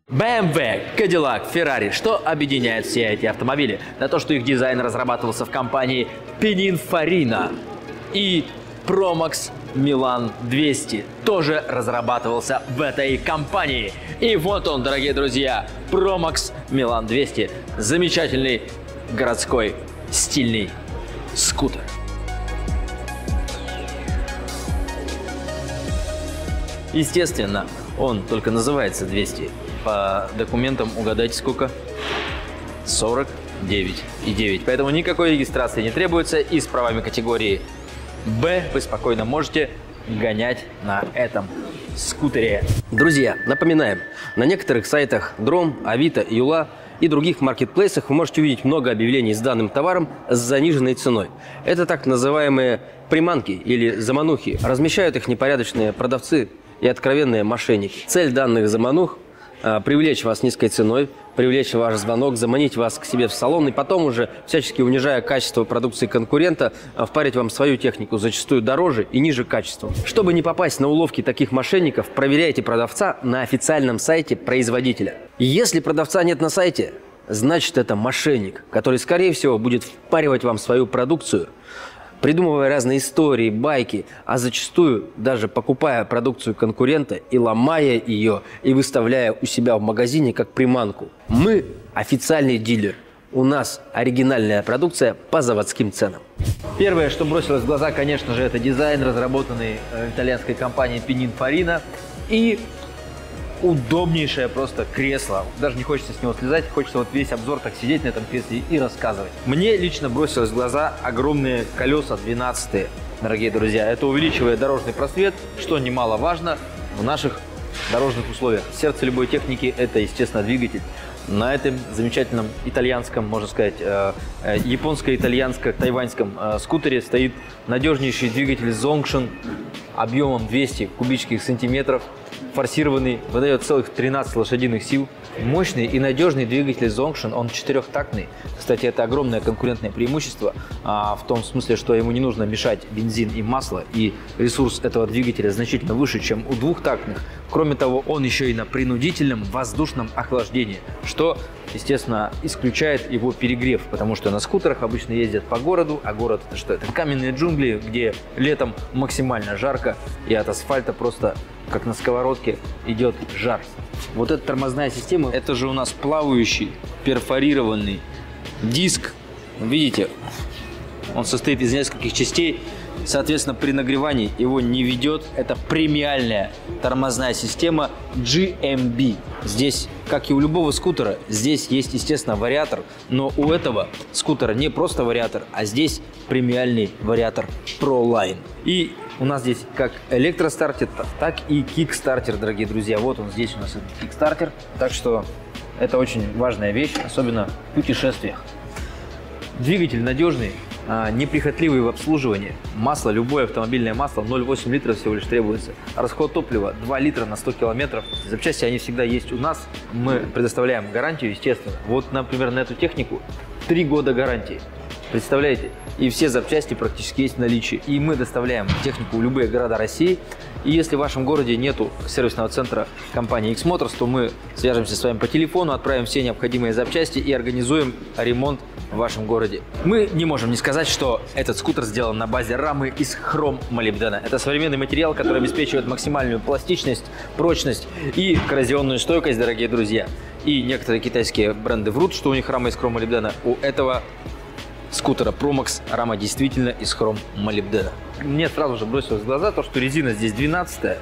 BMW, Cadillac, Ferrari. Что объединяет все эти автомобили? Да то, что их дизайн разрабатывался в компании Pininfarina. И Promax Milan 200 тоже разрабатывался в этой компании. И вот он, дорогие друзья, Promax Milan 200. Замечательный городской стильный скутер. Естественно, он только называется 200. По документам угадайте сколько? 49,9. Поэтому никакой регистрации не требуется. И с правами категории Б вы спокойно можете гонять на этом скутере. Друзья, напоминаем, на некоторых сайтах Дром, Авито, Юла и других маркетплейсах вы можете увидеть много объявлений с данным товаром с заниженной ценой. Это так называемые приманки или заманухи. Размещают их непорядочные продавцы и откровенные мошенники. Цель данных заманух – привлечь вас низкой ценой, привлечь ваш звонок, заманить вас к себе в салон и потом уже, всячески унижая качество продукции конкурента, впарить вам свою технику, зачастую дороже и ниже качеством. Чтобы не попасть на уловки таких мошенников, проверяйте продавца на официальном сайте производителя. Если продавца нет на сайте, значит это мошенник, который, скорее всего, будет впаривать вам свою продукцию, придумывая разные истории, байки, а зачастую даже покупая продукцию конкурента и ломая ее, и выставляя у себя в магазине как приманку. Мы официальный дилер. У нас оригинальная продукция по заводским ценам. Первое, что бросилось в глаза, конечно же, это дизайн, разработанный итальянской компанией Pininfarina. И удобнейшее просто кресло. Даже не хочется с него слезать, хочется вот весь обзор так сидеть на этом кресле и рассказывать. Мне лично бросилось в глаза огромные колеса 12-е, дорогие друзья. Это увеличивает дорожный просвет, что немаловажно в наших дорожных условиях. Сердце любой техники – это, естественно, двигатель. На этом замечательном итальянском, можно сказать, японско-итальянско-тайваньском скутере стоит надежнейший двигатель Zongshin объемом 200 кубических сантиметров, форсированный, выдает целых 13 лошадиных сил. Мощный и надежный двигатель Zongshin, он четырехтактный. Кстати, это огромное конкурентное преимущество в том смысле, что ему не нужно мешать бензин и масло, и ресурс этого двигателя значительно выше, чем у двухтактных. Кроме того, он еще и на принудительном воздушном охлаждении, что, естественно, исключает его перегрев, потому что на скутерах обычно ездят по городу, а город это что? Это каменные джунгли, где летом максимально жарко, и от асфальта просто, как на сковородке, идет жар. Вот эта тормозная система, это же у нас плавающий перфорированный диск. Видите, он состоит из нескольких частей. Соответственно, при нагревании его не ведет. Это премиальная тормозная система GMB. Здесь, как и у любого скутера, здесь есть, естественно, вариатор. Но у этого скутера не просто вариатор, а здесь премиальный вариатор ProLine. И у нас здесь как электростартер, так и кикстартер, дорогие друзья. Вот он здесь у нас этот кикстартер. Так что это очень важная вещь, особенно в путешествиях. Двигатель надежный, неприхотливый в обслуживании. Масло, любое автомобильное масло, 0,8 литров всего лишь требуется. Расход топлива 2 литра на 100 километров. Запчасти, они всегда есть у нас. Мы предоставляем гарантию, естественно. Вот, например, на эту технику 3 года гарантии. Представляете? И все запчасти практически есть в наличии. И мы доставляем технику в любые города России. И если в вашем городе нету сервисного центра компании X-Motors, то мы свяжемся с вами по телефону, отправим все необходимые запчасти и организуем ремонт в вашем городе. Мы не можем не сказать, что этот скутер сделан на базе рамы из хром-молибдена. Это современный материал, который обеспечивает максимальную пластичность, прочность и коррозионную стойкость, дорогие друзья. И некоторые китайские бренды врут, что у них рама из хром-молибдена. У этого скутера Promax рама действительно из хром-молибдена. Мне сразу же бросилось в глаза то, что резина здесь 12-я.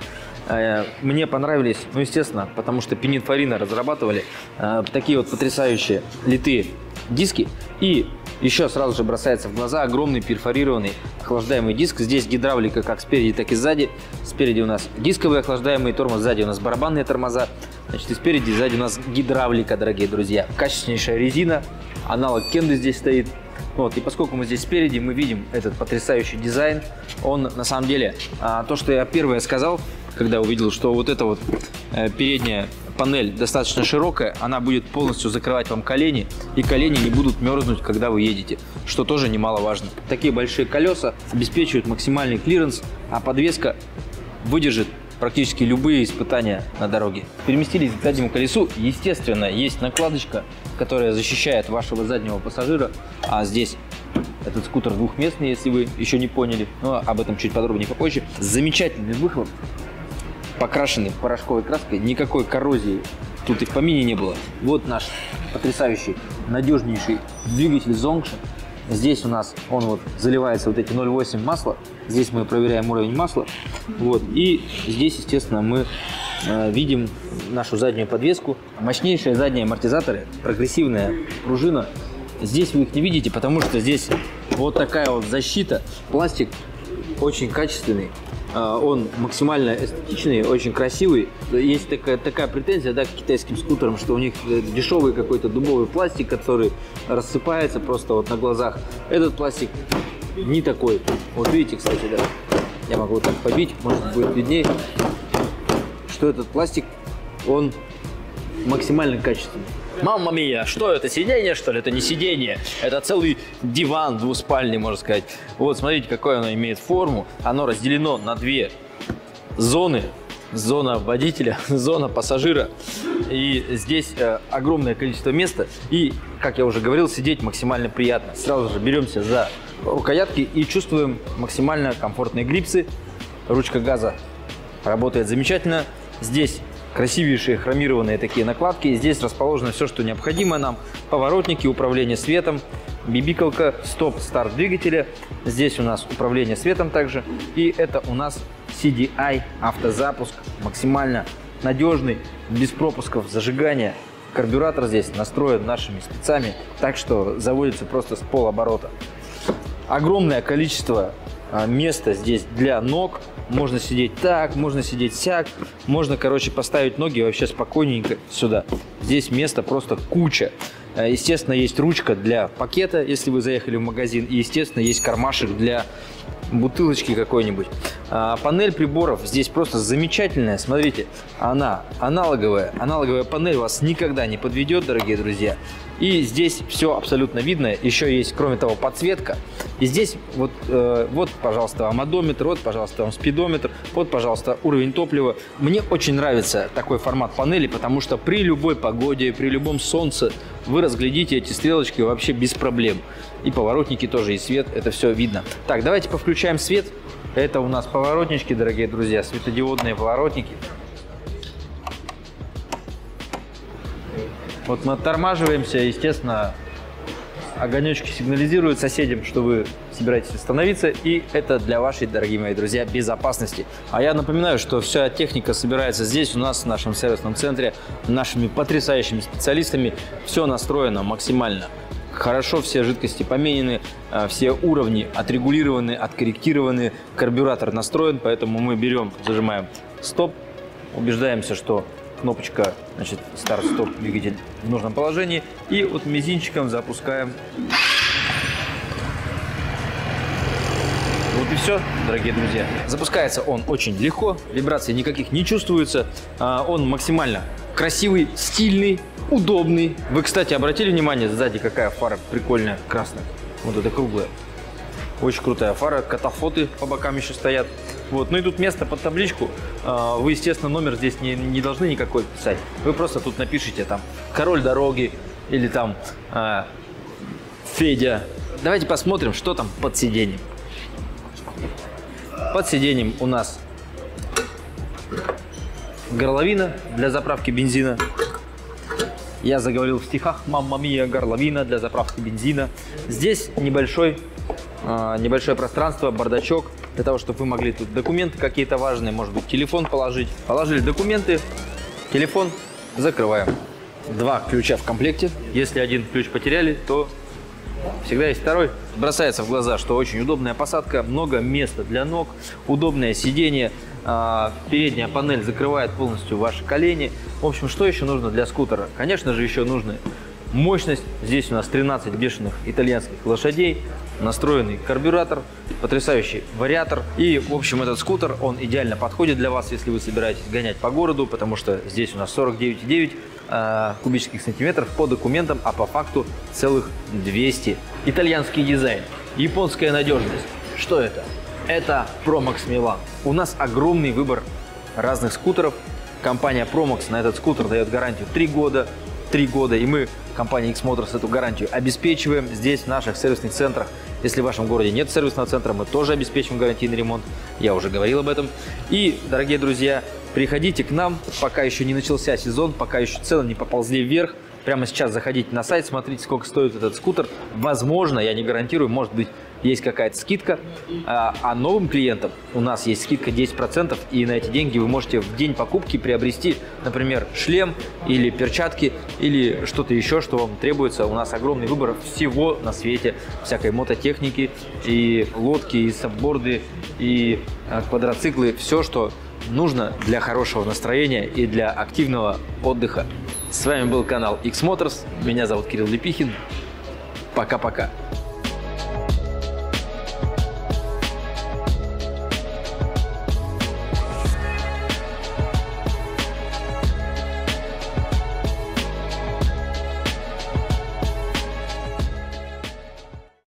Мне понравились, ну, естественно, потому что Pininfarina разрабатывали такие вот потрясающие литые диски. И еще сразу же бросается в глаза огромный перфорированный охлаждаемый диск. Здесь гидравлика как спереди, так и сзади. Спереди у нас дисковый охлаждаемый тормоз, сзади у нас барабанные тормоза. Значит, и спереди, и сзади у нас гидравлика, дорогие друзья. Качественнейшая резина, аналог Кенды здесь стоит. Вот, и поскольку мы здесь спереди, мы видим этот потрясающий дизайн. Он, на самом деле, то, что я первое сказал, когда увидел, что вот эта вот передняя панель достаточно широкая, она будет полностью закрывать вам колени, и колени не будут мерзнуть, когда вы едете, что тоже немаловажно. Такие большие колеса обеспечивают максимальный клиренс, а подвеска выдержит практически любые испытания на дороге. Переместились к заднему колесу. Естественно, есть накладочка, которая защищает вашего заднего пассажира. А здесь этот скутер двухместный, если вы еще не поняли. Но об этом чуть подробнее попозже. Замечательный выхлоп, покрашенный порошковой краской. Никакой коррозии тут и в помине не было. Вот наш потрясающий, надежнейший двигатель Zongshin. Здесь у нас он вот заливается вот эти 0,8 масла. Здесь мы проверяем уровень масла. Вот. И здесь, естественно, мы видим нашу заднюю подвеску. Мощнейшие задние амортизаторы, прогрессивная пружина. Здесь вы их не видите, потому что здесь вот такая вот защита. Пластик очень качественный. Он максимально эстетичный, очень красивый. Есть такая претензия, да, к китайским скутерам, что у них дешевый какой-то дубовый пластик, который рассыпается просто вот на глазах. Этот пластик не такой. Вот видите, кстати, да, я могу вот так побить, может будет виднее, что этот пластик, он максимально качественный. Мамма мия, что это, сиденье, что ли? Это не сиденье, это целый диван двуспальный, можно сказать. Вот, смотрите, какое оно имеет форму. Оно разделено на две зоны. Зона водителя, зона пассажира. И здесь огромное количество места. И, как я уже говорил, сидеть максимально приятно. Сразу же беремся за рукоятки и чувствуем максимально комфортные грипсы. Ручка газа работает замечательно. Здесь красивейшие хромированные такие накладки. Здесь расположено все, что необходимо нам. Поворотники, управление светом, бибикалка, стоп-старт двигателя. Здесь у нас управление светом также. И это у нас CDI автозапуск. Максимально надежный, без пропусков зажигания. Карбюратор здесь настроен нашими спецами, так что заводится просто с полоборота. Огромное количество места здесь для ног. Можно сидеть так, можно сидеть сяк. Можно, короче, поставить ноги вообще спокойненько сюда. Здесь места просто куча. Естественно, есть ручка для пакета, если вы заехали в магазин. И, естественно, есть кармашек для бутылочки какой-нибудь. Панель приборов здесь просто замечательная. Смотрите, она аналоговая. Аналоговая панель вас никогда не подведет, дорогие друзья. И здесь все абсолютно видно. Еще есть, кроме того, подсветка. И здесь вот, вот, пожалуйста, вам одометр, вот, пожалуйста, вам спидометр, вот, пожалуйста, уровень топлива. Мне очень нравится такой формат панели, потому что при любой погоде, при любом солнце вы разглядите эти стрелочки вообще без проблем. И поворотники тоже, и свет, это все видно. Так, давайте повключаем свет. Это у нас поворотнички, дорогие друзья, светодиодные поворотники. Вот мы оттормаживаемся, естественно, огонечки сигнализируют соседям, что вы собираетесь остановиться, и это для вашей, дорогие мои друзья, безопасности. А я напоминаю, что вся техника собирается здесь, у нас, в нашем сервисном центре, нашими потрясающими специалистами. Все настроено максимально хорошо, все жидкости поменены, все уровни отрегулированы, откорректированы, карбюратор настроен, поэтому мы берем, зажимаем стоп, убеждаемся, что кнопочка, значит, старт-стоп, двигатель в нужном положении. И вот мизинчиком запускаем. Вот и все, дорогие друзья. Запускается он очень легко, вибраций никаких не чувствуется. Он максимально красивый, стильный, удобный. Вы, кстати, обратили внимание, сзади какая фара прикольная, красная. Вот это круглая. Очень крутая фара, катафоты по бокам еще стоят. Вот. Ну и тут место под табличку. Вы, естественно, номер здесь не должны никакой писать. Вы просто тут напишите там «Король дороги» или там «Федя». Давайте посмотрим, что там под сиденьем. Под сиденьем у нас горловина для заправки бензина. Я заговорил в стихах «Мамма мия, горловина для заправки бензина». Здесь небольшое пространство, бардачок, для того, чтобы вы могли тут документы какие-то важные, может быть, телефон положить. Положили документы, телефон, закрываем. Два ключа в комплекте. Если один ключ потеряли, то всегда есть второй. Бросается в глаза, что очень удобная посадка, много места для ног, удобное сиденье. Передняя панель закрывает полностью ваши колени. В общем, что еще нужно для скутера? Конечно же, еще нужна мощность. Здесь у нас 13 бешеных итальянских лошадей, настроенный карбюратор, потрясающий вариатор. И, в общем, этот скутер, он идеально подходит для вас, если вы собираетесь гонять по городу, потому что здесь у нас 49,9 кубических сантиметров по документам, а по факту целых 200. Итальянский дизайн, японская надежность. Что это? Это Pro Max Milan. У нас огромный выбор разных скутеров. Компания Promax на этот скутер дает гарантию 3 года. 3 года, и мы, компания X-Motors, эту гарантию обеспечиваем здесь, в наших сервисных центрах. Если в вашем городе нет сервисного центра, мы тоже обеспечим гарантийный ремонт. Я уже говорил об этом. И, дорогие друзья, приходите к нам, пока еще не начался сезон, пока еще цены не поползли вверх. Прямо сейчас заходите на сайт, смотрите, сколько стоит этот скутер. Возможно, я не гарантирую, может быть, есть какая-то скидка. А новым клиентам у нас есть скидка 10%, и на эти деньги вы можете в день покупки приобрести, например, шлем или перчатки, или что-то еще, что вам требуется. У нас огромный выбор всего на свете, всякой мототехники, и лодки, и сабборды, и квадроциклы, все, что нужно для хорошего настроения и для активного отдыха. С вами был канал X-Motors, меня зовут Кирилл Лепихин. Пока-пока.